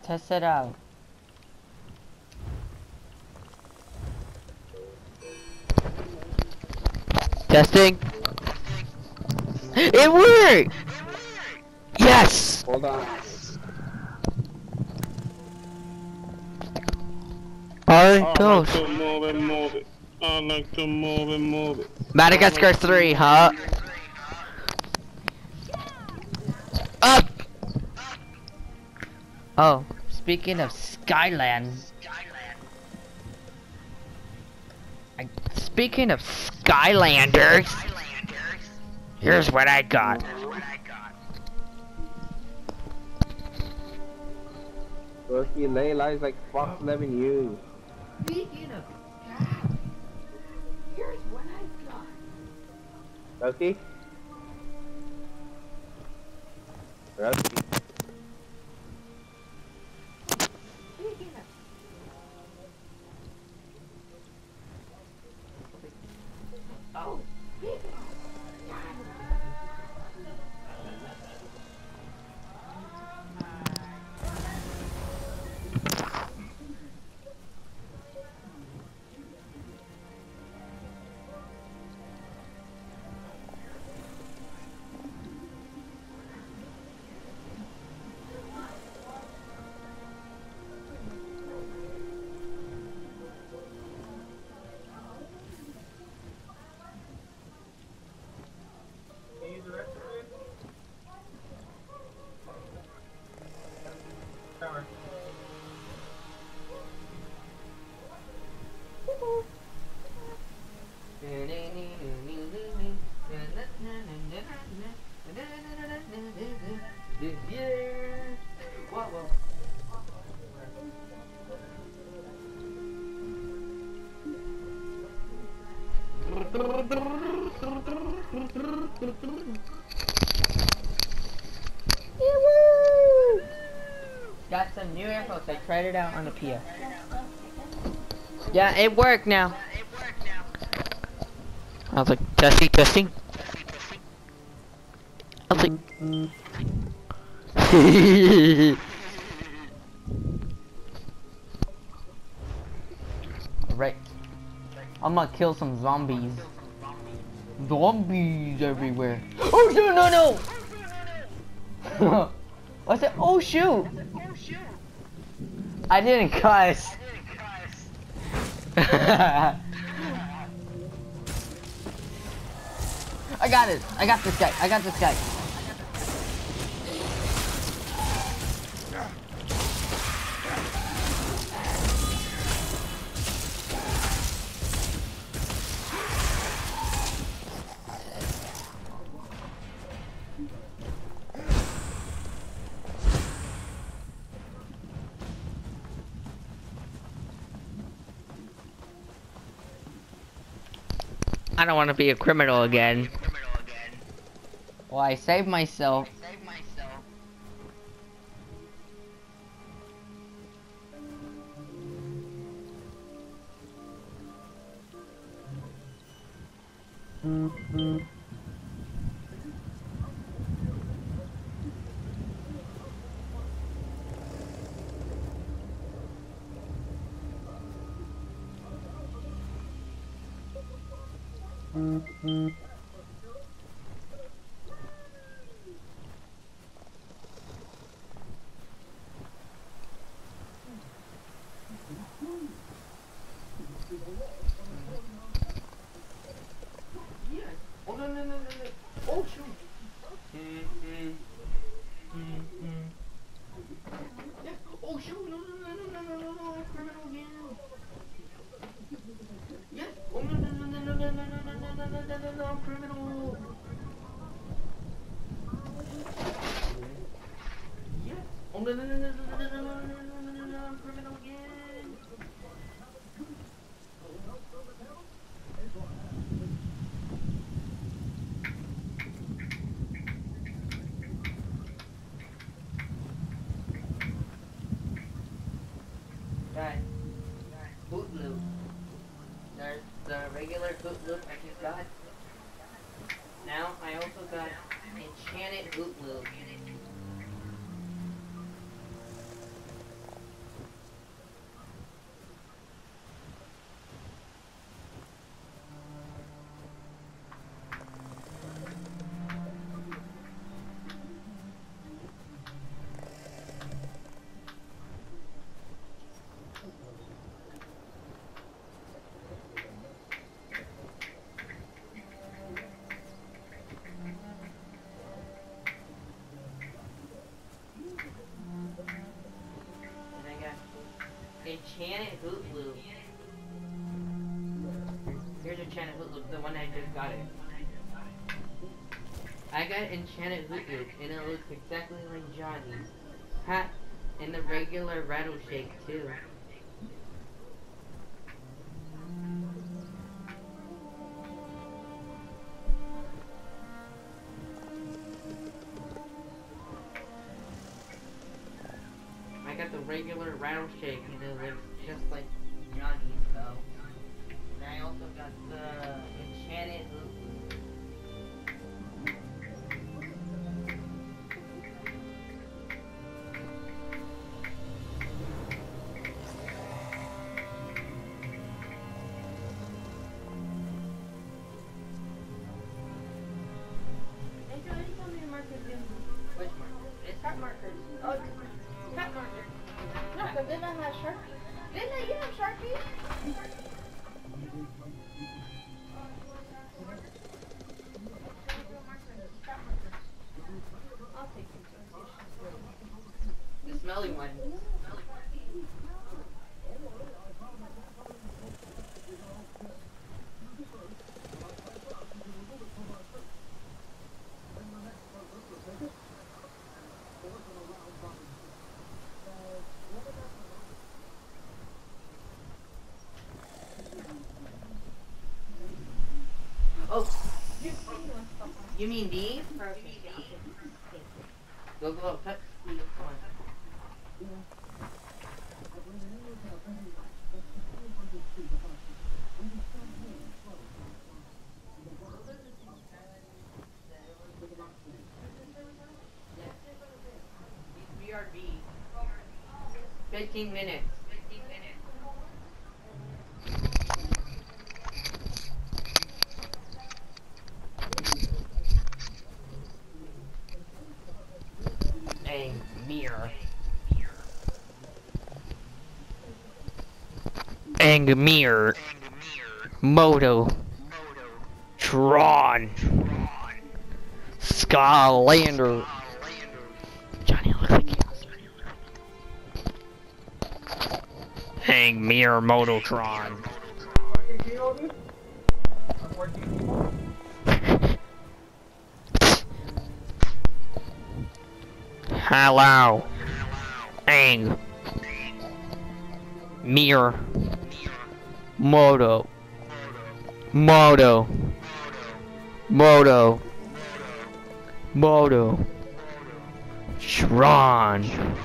Test it out. Testing. It worked! Yes! Hold on. Alright, I goes. like to move it, move it. I like to move it, move it. Madagascar 3, huh? Up! Oh, speaking of Skyland. Speaking of Skylanders, here's what I got. Rookie Layla is like Fox 11 you. Speaking of that, here's what I got. Rookie? Rookie. Speaking of oh, speaking of Got some new earphones. I tried it out on the PS. Yeah, it worked now. I was like, testing, testing. I was like, Right. I'm gonna kill some zombies. Zombies everywhere. Oh shoot! No, no. What's it? Oh shoot! I didn't cuss. I got it. I got this guy. I got this guy. I don't want to be a criminal again. Well, I saved myself. Oh no, no, no, no, no. Oh shoot. Yeah. Oh shoot. No, no, no, no, no, no, no, criminal again. Yes. Oh no, no, no, no, no, no, no, no, no, no, no, no, no, no, criminal. Yes. Oh no, no, no, no, no, no, no, no, no, no, no, no, criminal again. Guys, boot loop. There's the regular boot loop I just got. Now I also got enchanted boot loop. Enchanted Hoot Loop. Here's Enchanted Hoot Loop, the one I just got it. I got Enchanted Hoot Loop, and it looks exactly like Johnny's. Hat and the regular Rattleshake too. I got the regular Rattleshake, and it looks just like Johnny's though. And I also got the Enchanted Hoot Loop. Hey, Joe, you told me to mark it in. Which marker? It's got markers. Oh, cut marker. No, but then I have Sharpie. Didn't I? You have Sharpie? I'll take you. The smelly one. Oh, you mean these? Go, touch these ones. BRB. 15 minutes. Mirror. Angmir. Moto. Tron. Skylander. Johnny looks like Angmir Mototron. Hello. Ang. Mirror. Moto. Moto. Moto. Moto. Tron.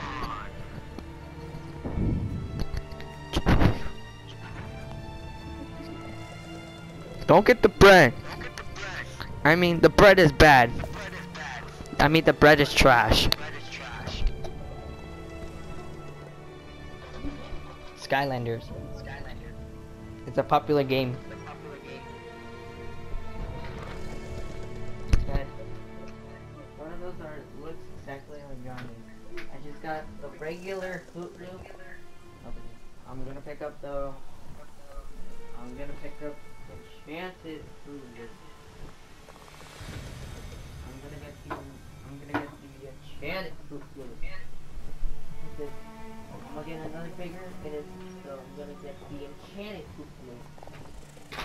Don't get the bread. I mean, the bread is bad. I mean, the bread is trash. Skylanders. It's a popular game. Guys, one of those looks exactly like Johnny's. I just got the regular Hoot Loop. I'm gonna pick up the Enchanted Hoot Loop. I'm gonna get the Enchanted Hoot Loop. I'm gonna get another figure, so I'm gonna get the Enchanted Hoot Loop.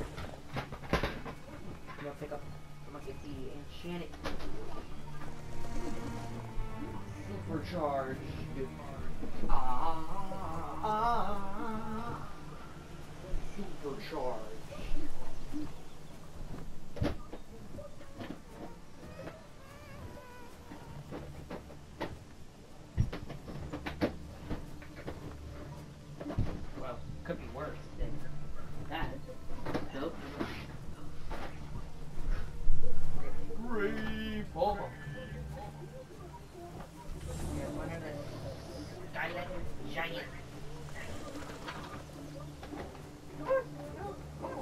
I'm gonna get the Enchanted Supercharged. Supercharged. Well, could be worse than that. Nope. Free fall. Yeah, one of the Skylander Giant.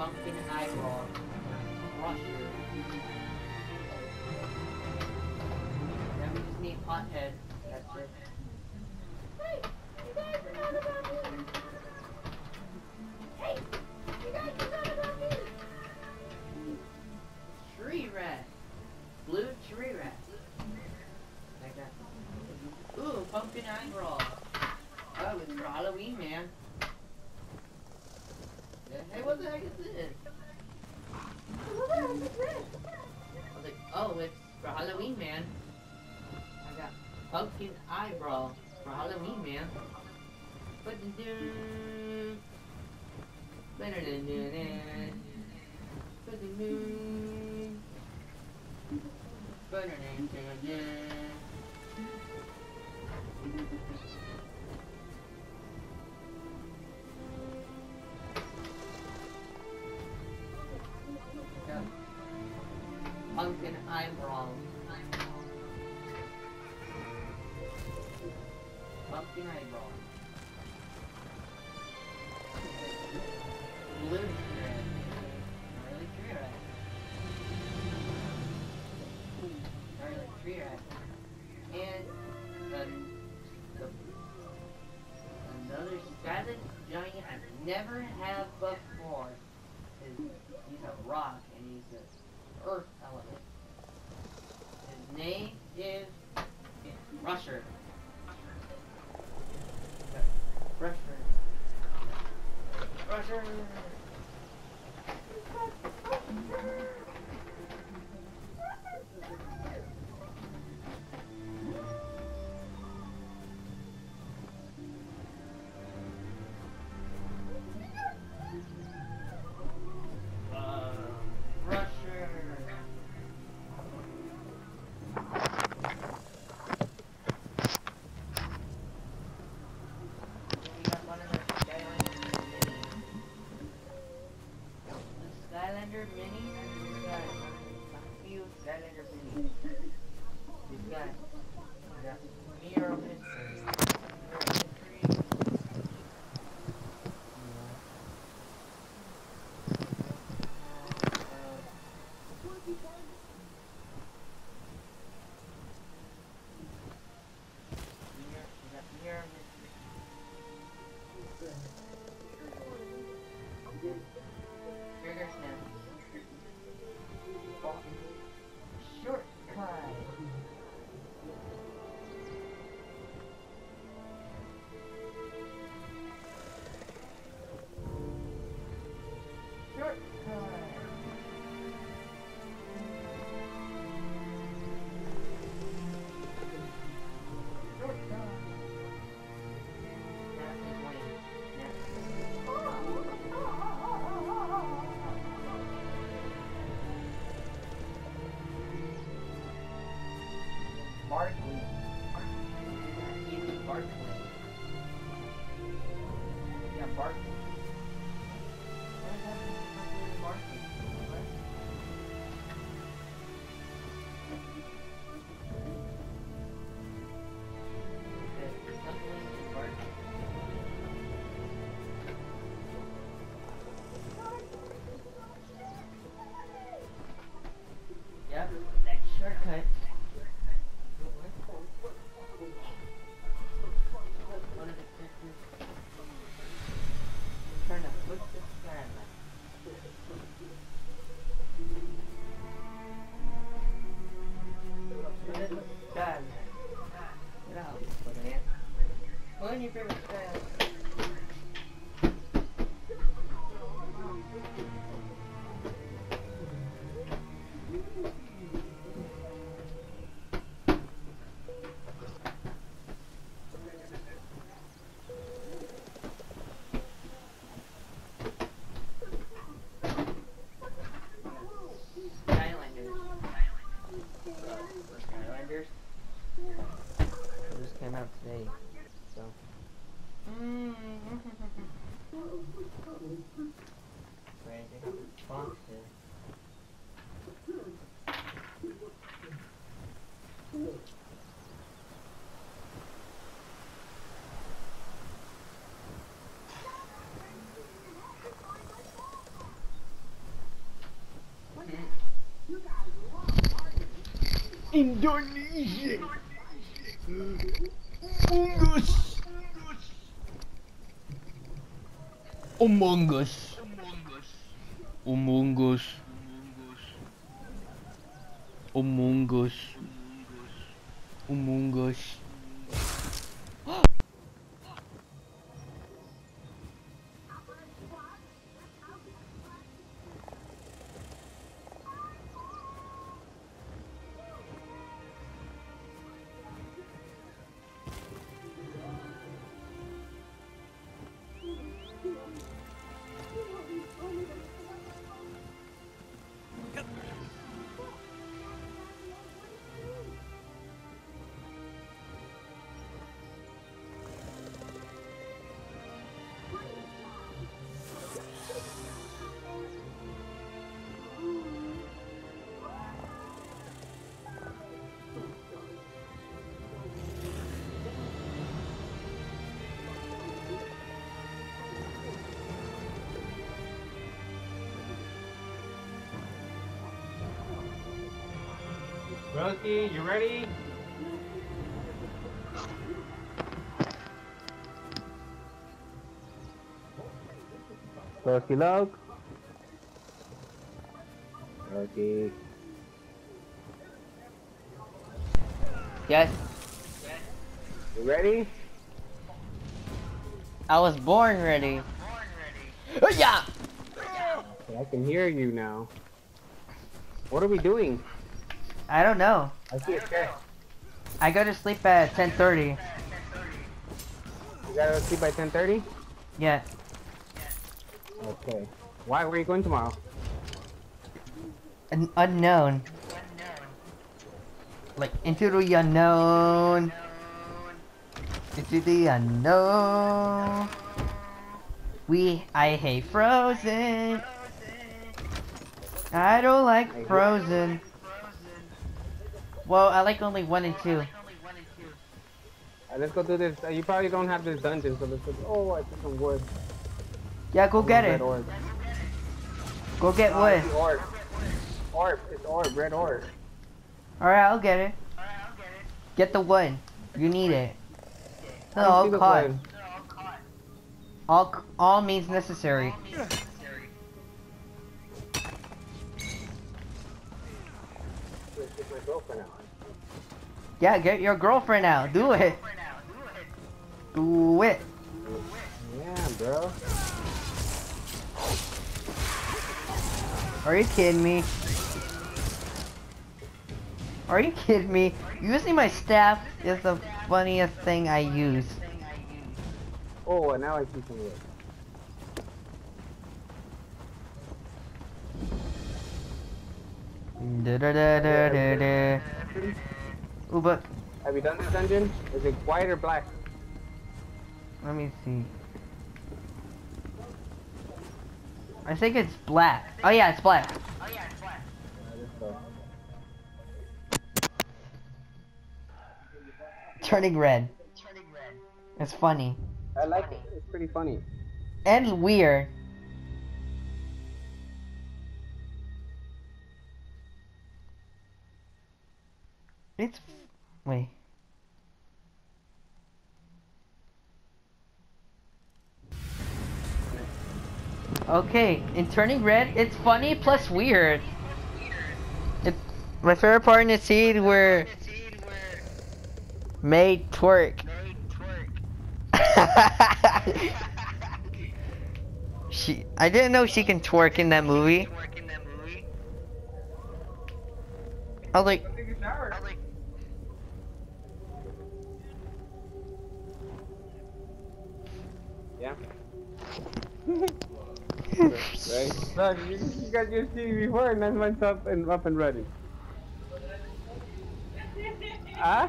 pumpkin eyeball crusher. Then we just need pothead. That's it. Hey, you guys forgot about me. Hey, you guys forgot about me. Tree rat. Blue tree rat. Like that. Ooh, pumpkin eyeball. Oh, it's for Halloween, man. Hey, what the heck is this? What the heck is this? I was like, oh, it's for Halloween, man. I got pumpkin eyebrow for Halloween, man. Ba-da-doo. Ba-da-da-da-da. Ba-da-doo. Ba-da-da-da-da. Yeah. Pumpkin eyebrow. Pumpkin eyebrow. Blue red. Really tree red. Really tree red. And another skeleton giant I've never had before. He's a rock and he's an earth element. His name is Crusher. Crusher. Crusher. Crusher. We got one of the Skylander Mini. We got a few Skylander Minis. We've got Hero History. Trigger snap. Shortcut. Indonesia. Fungus. Among Us. Among Us. Among Us. Among Us. Broski, you ready? Broski, look. Broski. Yes. You ready? I was born ready. Oh, yeah. I can hear you now. What are we doing? I don't know. I see a chair. I go to sleep at 10:30. You gotta sleep by 10:30? Yeah. Okay. Why? Where are you going tomorrow? An unknown. Like into the unknown. Into the unknown. I hate Frozen. I don't like Frozen. Well, I like only 1 and 2. Let's go do this. You probably don't have this dungeon, so let's go. Oh, I took some wood. Yeah, go get it. Orb. Go get I wood. see orb. Orb. It's orb. Red orb. Alright, I'll get it. Get the wood. You need it. No, I don't all see the caught. wood. All means necessary. Get my girlfriend out. Yeah, get your girlfriend out. Do it. Do it. Yeah, bro. Are you kidding me? Are you kidding me? Using my staff is the funniest thing I use. Oh, and now I see some wood. Da da da da da da. Ooh, but Have you done this dungeon? Is it white or black? let me see. I think it's black. Oh yeah, it's black. Let's go. Turning red. It's funny. I like it. It's pretty funny. And weird. It's... wait. Okay, in turning red, it's funny plus weird. My favorite part in the scene where May twerk. I didn't know she can twerk in that movie. I was like, Yeah. Right? Look, you got your TV before and then went up and running. Huh?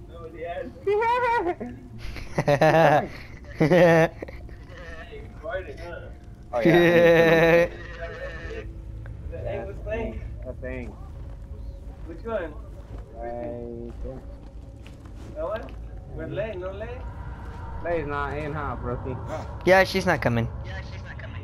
Oh yeah. Hey, what's playing? A thing. Which one? Right there. That one? With Lay, no Lay? Lay's not in, huh, Brookie? yeah, she's not coming.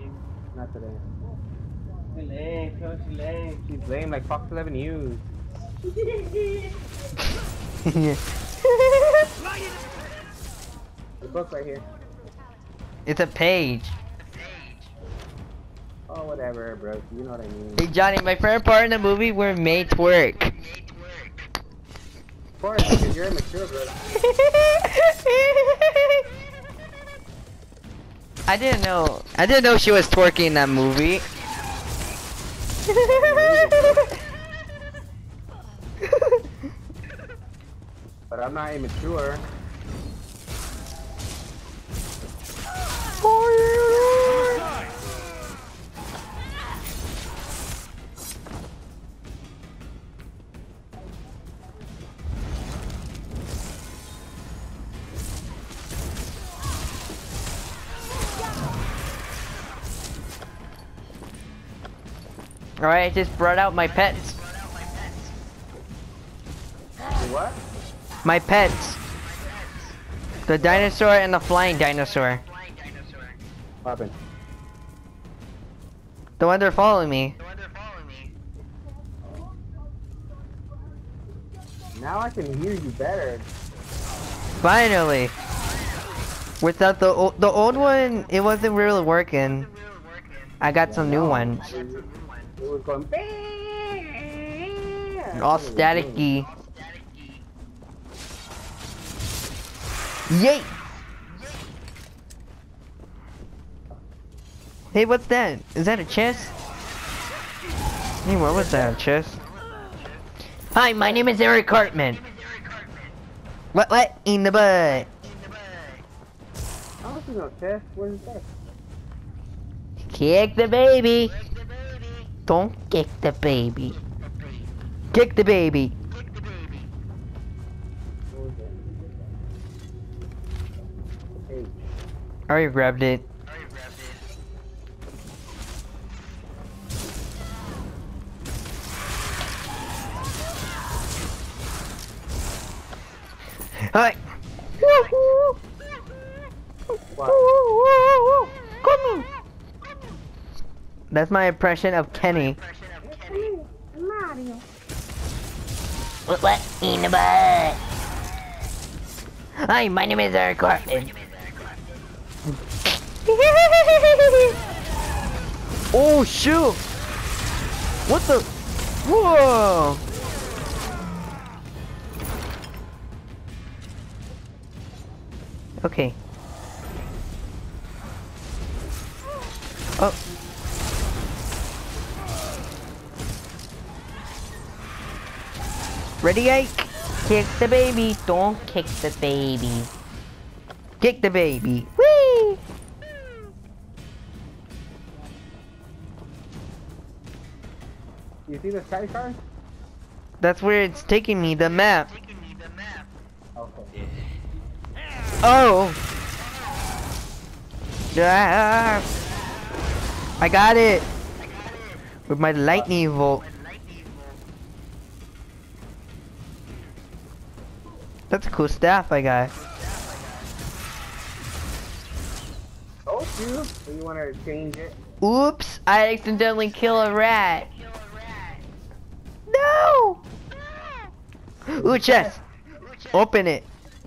Not today. She lame, so she lame. She's lame like Fox 11 News. The book right here. It's a page. Oh, whatever, bro. You know what I mean. Hey Johnny, my favorite part in the movie where May twerk. Of course, because you're immature, bro. I didn't know she was twerking in that movie. But I'm not immature. Alright, I just brought out my pets. What? My pets. The dinosaur and the flying dinosaur. What happened? The one they're following me. Now I can hear you better. Finally. Without the old one, it wasn't really working. I got some new ones. It was going. All staticky. Yay! Hey, what's that? Is that a chest? Hey, what was that? A chest? Hi, my name is Eric Cartman. What? In the butt. I don't see no chest. What is that? Kick the baby. Don't kick the baby. Kick the baby. What was that? Hey. I already grabbed it. Hi. What? Come. That's my impression of Kenny. Mario. What in the butt? Hi, my name is Eric Cartman. Oh shoot! What the? Whoa! Okay. Oh. Ready, Ike? Kick the baby. Don't kick the baby. Kick the baby. Whee! You see the sky car? That's where it's taking me, the map. Okay. Oh! Ah. I got it! With my lightning bolt. That's a cool staff I got. Oh, you? So you want to change it? Oops! I accidentally kill a rat. No! Ooh, chest! Open it.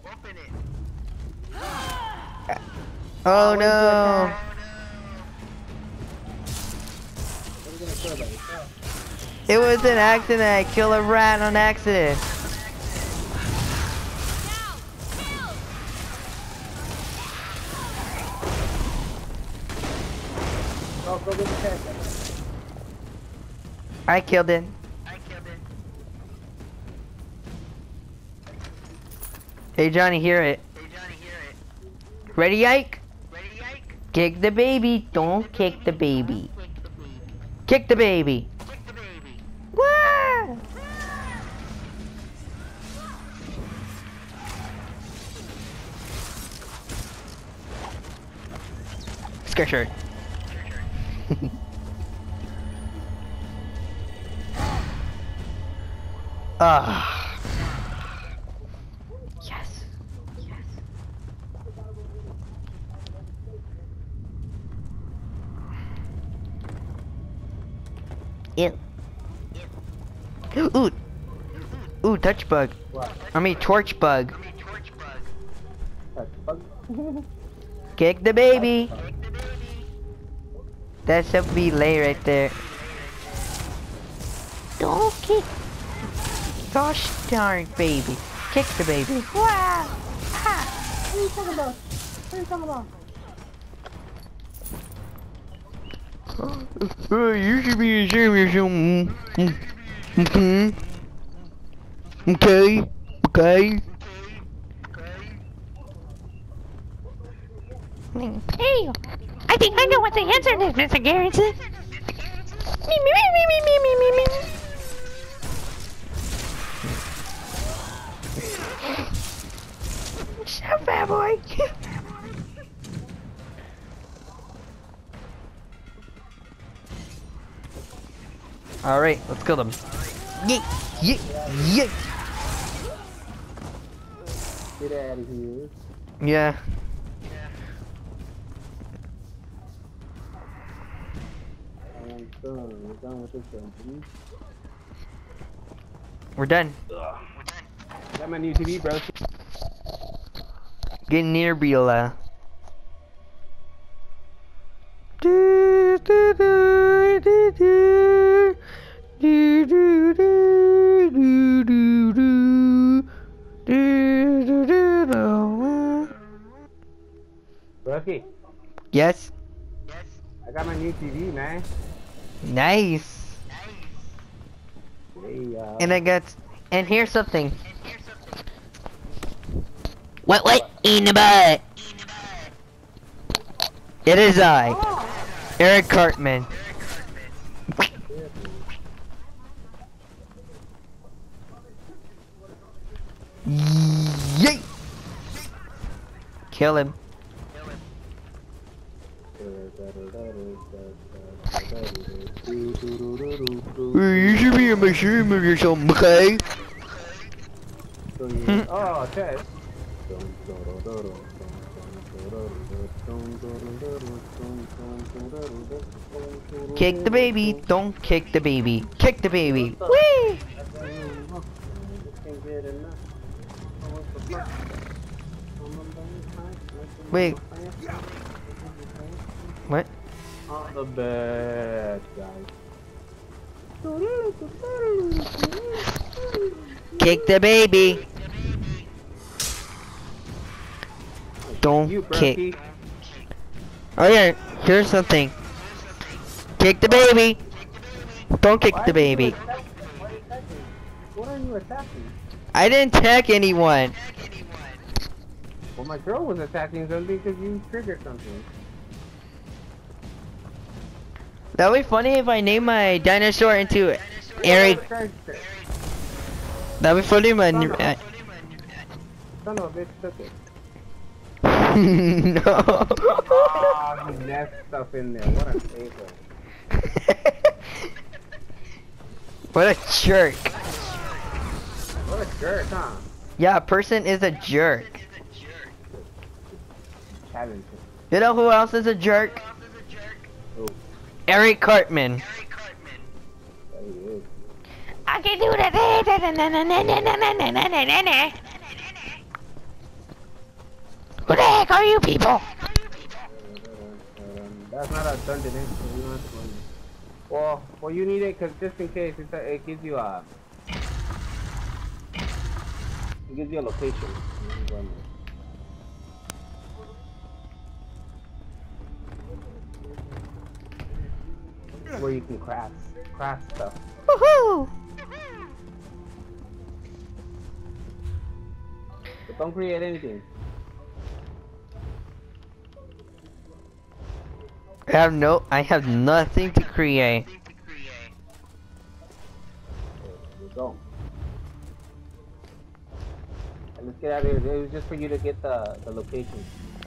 Oh no! What are you gonna kill about yourself? It was an accident. I killed a rat on accident. Oh, go get the chest. I killed it. Hey Johnny, hear it. Ready, Ike? Kick the baby. Don't kick the baby. Kick the baby. Wah! Scare shirt. Ah. Yes. Yes. Ew. Ooh. Ooh, touch bug. What? I mean, torch bug. Touch bug? Kick the baby. That should be lay right there. Don't kick. Gosh darn baby. Kick the baby. Wow. Ha. What are you talking about? What are you talking about? You should be ashamed of yourself. Okay. Okay. Hey, I think I know what the answer is, Mr. Garrison. Me. Shut up, bad boy. Alright, let's kill them. Yeah. Get out of here. Yeah. I'm done. We're done with this one, please. We're done. Got my new TV, bro. Get near Beulah. Brookie, Yes. I got my new TV, man. Nice. Hey, And I got. And here's something. What in the butt? It is I, Eric Cartman. Yay! Kill him. You should be ashamed of yourself, okay? Oh, Chess. Kick the baby, don't kick the baby. Kick the baby. Whee! Wait. What? On the bed, guys. Kick the baby. Don't You, kick. Brookie. Oh yeah, here's something. Kick the baby. Don't kick the baby. What are you attacking? I didn't attack anyone. Well, my girl was attacking something because you triggered something. That would be funny if I named my dinosaur into Eric. That would be funny if Son of a bitch took it. No. Oh, he left stuff in there. What a paper. What a jerk. What a jerk, huh? Yeah, a person is a jerk. Challenge. You know who else is a jerk? Who? Eric Cartman. There he is. I can do that. Who the heck are you people? That's not a dungeon, eh? So you don't have to go in there. Well, you need it because just in case it gives you a location. Where you can craft stuff. Woohoo! But don't create anything. I have nothing to create. There you go. And let's get out of here. It was just for you to get the location.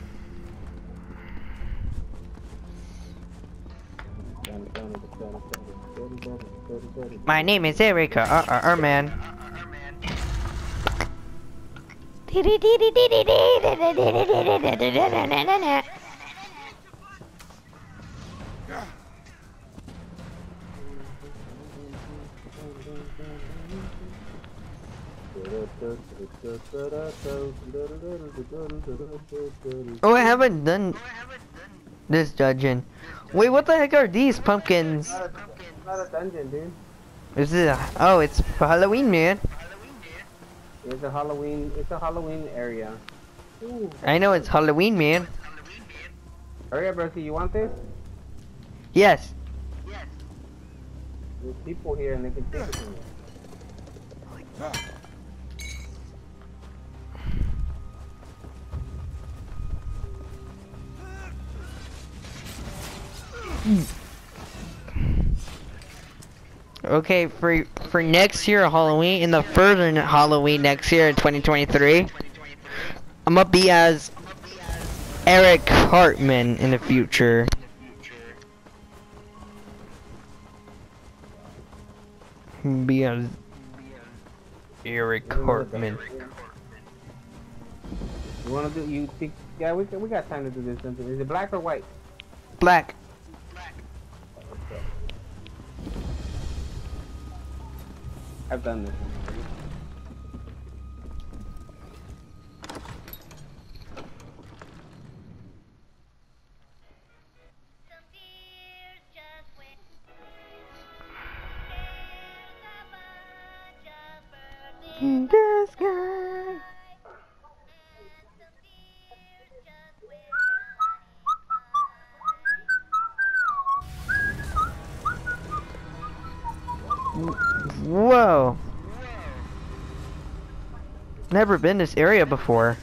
My name is Erica, man. Oh, I haven't done this dungeon. Wait, what the heck are these pumpkins? Not a dungeon, dude. Is it? Oh, it's for Halloween, man. It's a Halloween. It's a Halloween area. Ooh. I know it's Halloween, man. Hurry up, Rusty. You want this? Yes. There's people here and they can take it from you. Okay, for next year Halloween, in the further Halloween next year in 2023, I'm gonna be as Eric Hartman in the future. Be as Eric Hartman. You wanna do? You think? Yeah, we got time to do this. Is it black or white? Black. I've done this. In the sky. Whoa. Never been this area before.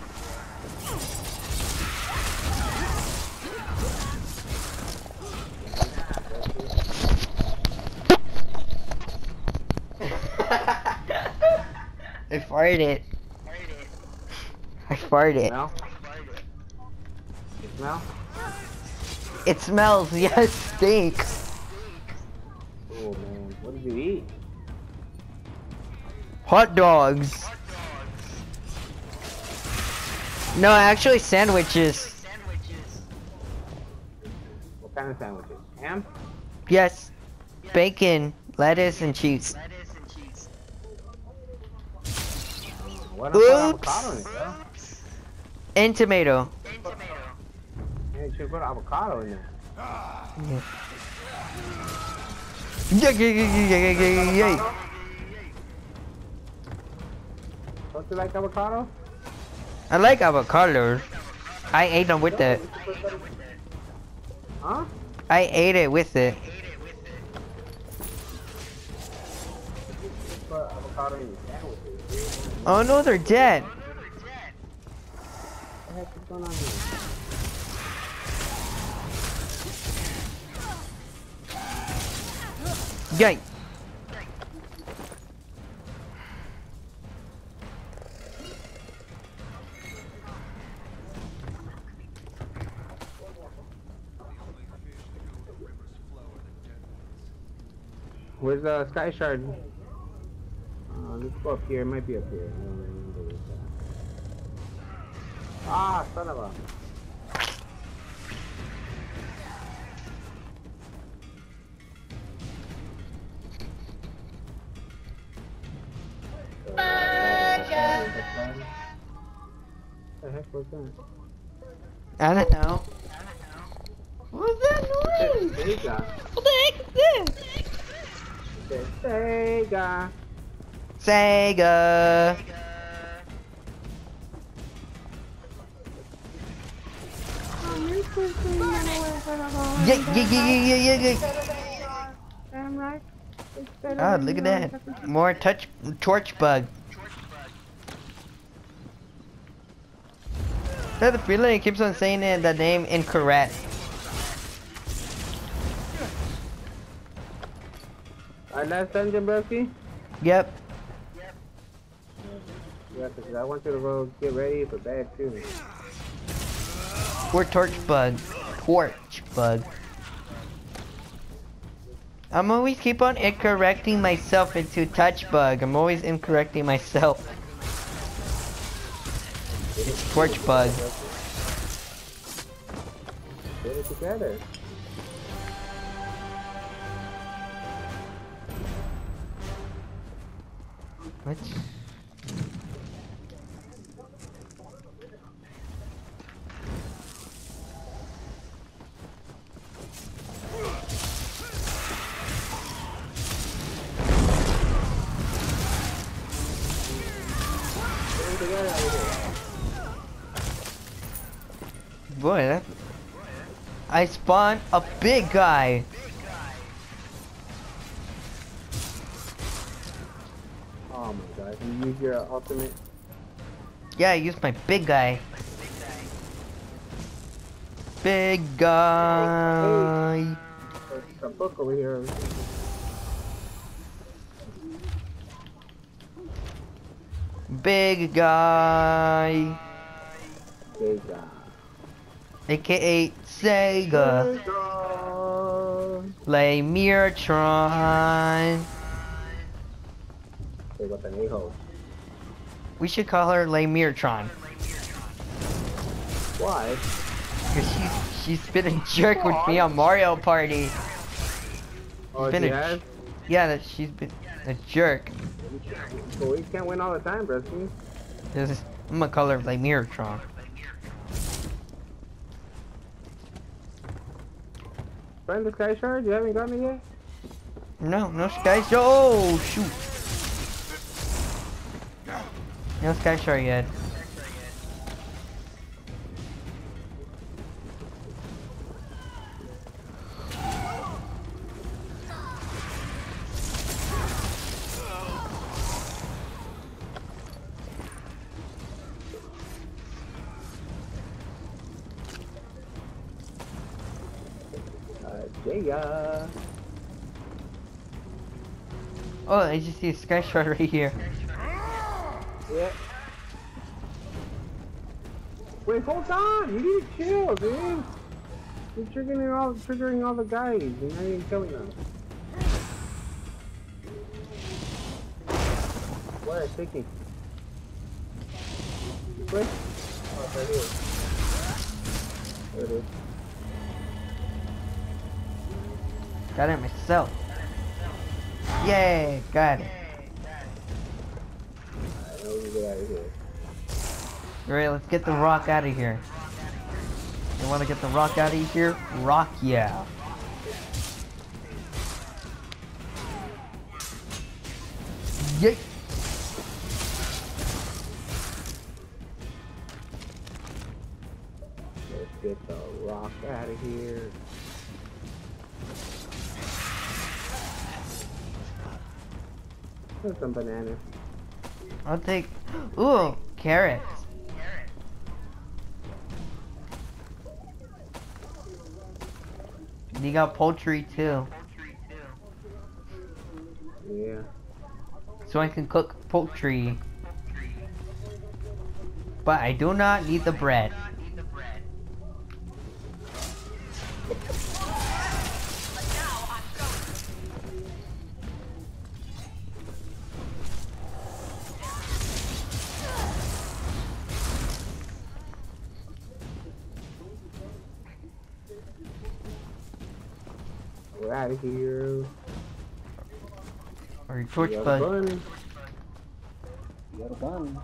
I farted. I farted. Smell? You smell? It smells, yes, stinks. Oh man, what did you eat? Hot dogs. No, actually sandwiches. What kind of sandwiches? Ham? Yes. Bacon, lettuce, and cheese. Why don't you put avocado in it, bro? And tomato. Yeah, you should put avocado in there. Yay. Don't you like avocado? I like avocados. I ate them with it. Huh? I ate it with it. Put avocado in your sandwiches. Oh no, they're dead. What the heck is going on here? Yay. Where's the sky shard? Let's go up here. It might be up here. I don't remember where it's at. Ah, son of a. What the heck was that? I don't know. What's that noise? Sega. What the heck is this? Sega. Sega. Yeah. Oh, look at that. More torch bug. I have the feeling it keeps on saying the name incorrect. Alright, last dungeon, broski? Yep. Yeah, because I want you to go get ready for bed, too. Or torch bug. Torch bug. I'm always keep on incorrecting myself into touch bug. I'm always incorrecting myself. Torch bug. Get it together. What? boy, that... I spawned a big guy. Oh my god, you use your ultimate? Yeah, I used my big guy. Big guy. There's a book over here. Big guy. Big guy. AKA Sega. Laymiratron. They got the Neho. We should call her Laymiratron. Why? Cause she's been a jerk with me on Mario Party. Oh, been she a- has? Yeah, that she's been a jerk. Well, we can't win all the time, Brusky. I'm gonna call her Laymiratron. Friend the Sky Shard, you haven't gotten it yet? No Sky Shard. Oh shoot. No Sky Shard yet. Yeah. Oh, I just see a Sky Shard right here. Yeah. Wait, hold on! You need to chill, dude! You're triggering all the guys, and now you're killing them. What are you thinking? Wait. Oh, it's right here. There it is. Got it myself. Yay, got it. Alright, now we can get out of here. Alright, let's get the rock out of here. You wanna get the rock out of here? Rock, yeah. Yay! Let's get the rock out of here. There's some bananas. I'll take... Ooh, carrots. You got poultry too. Yeah. So I can cook poultry. But I do not need the bread. We're out of here. Or torch You got a bug. gun. You got a gun.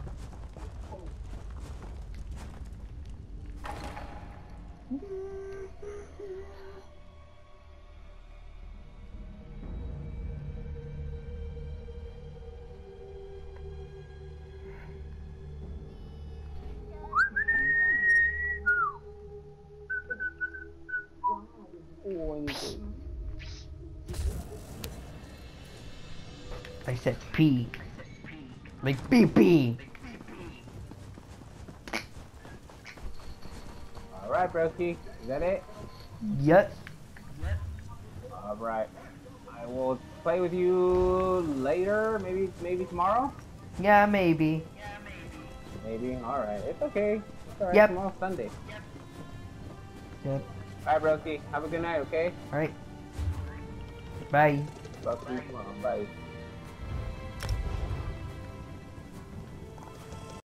I said P. Like BP. Alright, broski. Is that it? Yep. Alright. I will play with you later. Maybe tomorrow? Yeah, maybe. Maybe. Alright. It's okay. It's alright. Yep. Tomorrow's Sunday. Yep. Alright, broski. Have a good night, okay? Alright. Bye. Talk to you tomorrow. Bye.